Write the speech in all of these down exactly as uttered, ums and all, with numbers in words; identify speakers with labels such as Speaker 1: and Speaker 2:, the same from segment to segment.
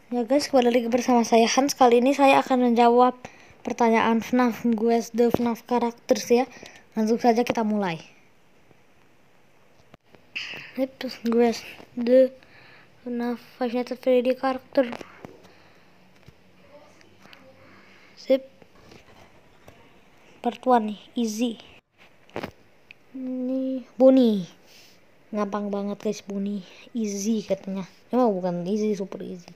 Speaker 1: Ya guys, kembali lagi bersama saya Hans. Kali ini saya akan menjawab pertanyaan F NAF Guess the F NAF Characters ya. Langsung saja kita mulai. Let's guess the F NAF Five Nights at Freddy character. Sip. Part one nih, easy. Ini Bonnie. Gampang banget guys, Bonnie. Easy katanya. Emang bukan easy, super easy.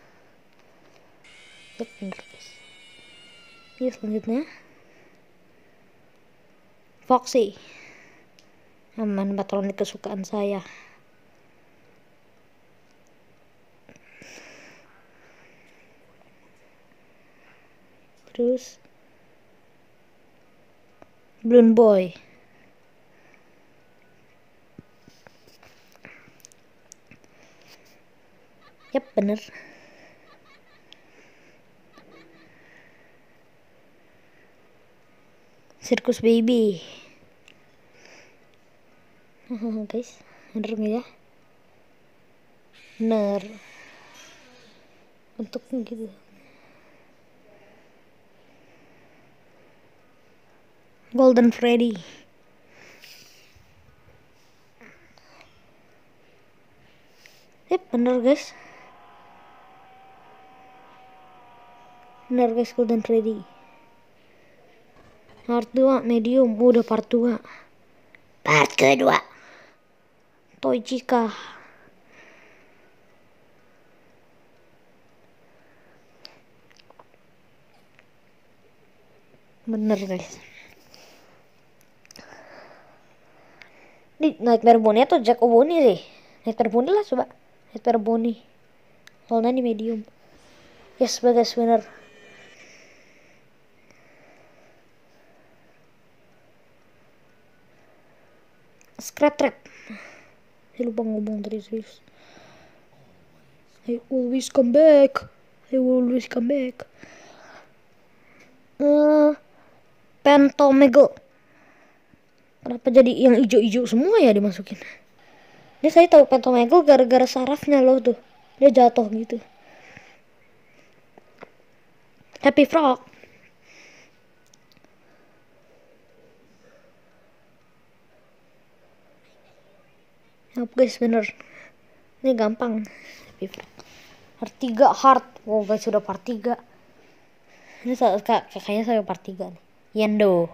Speaker 1: Yep, bener guys. Ya, selanjutnya Foxy, aman patronik kesukaan saya. Terus Balloon Boy, yap bener. Circus Baby. Guys, bener nggak ya? Bener. Bentuknya gitu. Golden Freddy. Yep, bener guys. Bener guys, Golden Freddy. Part dua medium, oh, udah part dua. Part kedua Toy Chica. Bener guys. Ini Nightmare Bonnie atau Jack Bonnie sih? Nightmare Bonnie lah coba. Nightmare Bonnie. Soalnya ini medium. Yes, guys, bener. Scrap Trap. Saya lupa ngomong tadi serius. I always come back. I always come back. Uh, Pentomegal. Kenapa jadi yang hijau-hijau semua ya dimasukin? Ini saya tahu Pentomegal gara-gara sarafnya loh tuh. Dia jatuh gitu. Happy Frog. Yap guys, bener. Ini gampang. Happy Frog. Part tiga Heart. Oh guys, sudah part tiga. Ini kayaknya saya part tiga nih. Yendo.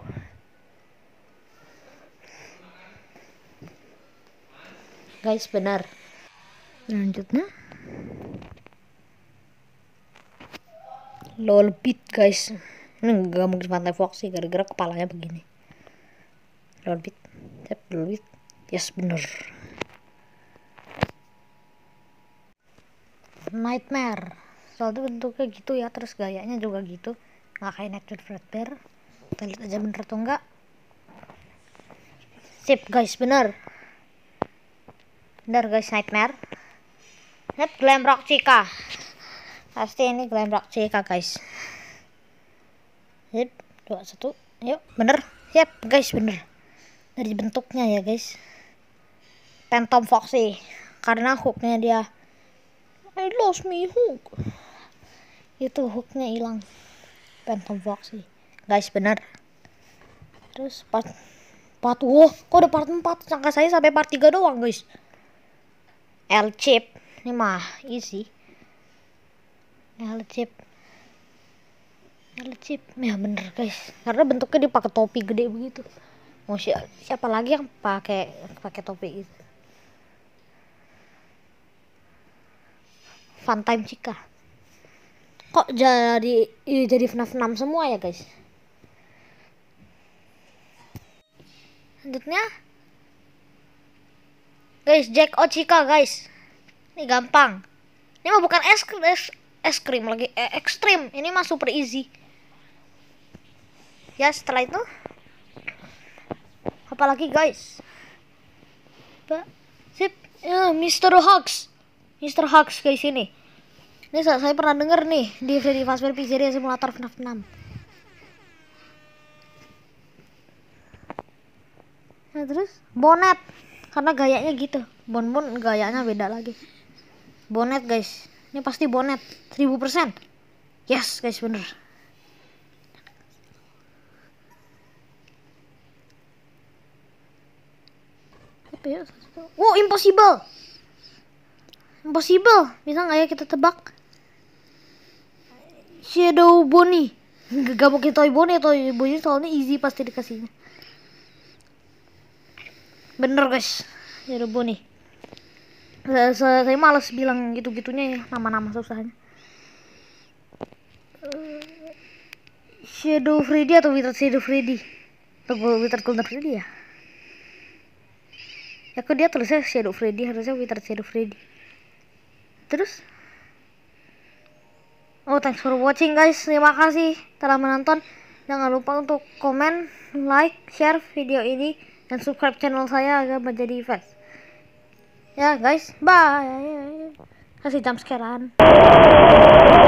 Speaker 1: Guys, benar. Lanjutnya Lolbit guys. Ini gak mungkin Pantai Foxy gara-gara kepalanya begini. Lolbit. Yap, Lolbit. Yes, bener. Nightmare. Soalnya bentuknya gitu ya, terus gayanya juga gitu. Nggak kayak Nightmare Fredbear. Kita lihat aja bener atau enggak. Sip guys, bener. Bener guys, Nightmare. Lihat Glamrock Chica. Pasti ini Glamrock Chica guys. Sip, dua, satu. Yuk, bener. Yap guys, bener. Dari bentuknya ya guys. Phantom Foxy. Karena hooknya dia. I lost me hook. Itu hooknya hilang. Phantom Foxy. Guys, bener. Terus part part wow, kok udah part empat? Sangka saya sampai part tiga doang guys. L-Chip. Ini mah easy. L-Chip. L-Chip. Ya bener guys. Karena bentuknya dia pakai topi gede begitu. Mau si siapa lagi yang pakai pakai topi itu? Funtime Chica. Kok jadi jadi F NAF enam semua ya guys? Selanjutnya guys, Jack O Chica guys. Ini gampang. Ini mah bukan es krim, es, es krim lagi, eh, ekstrim. Ini mah super easy. Ya setelah itu apalagi guys? Pak, sip, ya, Mister Hugs. Mister Hugs guys ini. Ini saya, saya pernah denger nih di Freddy Fazbear Pizzeria Simulator F NAF enam. Nah, terus Bonnet. Karena gayanya gitu. Bonbon gayanya beda lagi. Bonnet guys. Ini pasti bonet seribu persen. Yes guys, bener. Apa ya? Oh, impossible. Impossible. Bisa nggak ya kita tebak? Shadow Bonnie. Gak mungkin Toy Bonnie. Toy Bonnie soalnya easy pasti dikasihnya. Bener guys, Shadow Bonnie. Saya, saya, saya males bilang gitu-gitunya ya, nama-nama susahnya. Shadow Freddy atau Withered Shadow Freddy? Atau Withered Golden Freddy ya? Ya kok dia tulisnya Shadow Freddy, harusnya Withered Shadow Freddy. Terus? Oh, thanks for watching guys. Terima kasih telah menonton. Jangan lupa untuk komen, like, share video ini, dan subscribe channel saya agar menjadi fans. Ya guys, bye. Kasih jam sekarang.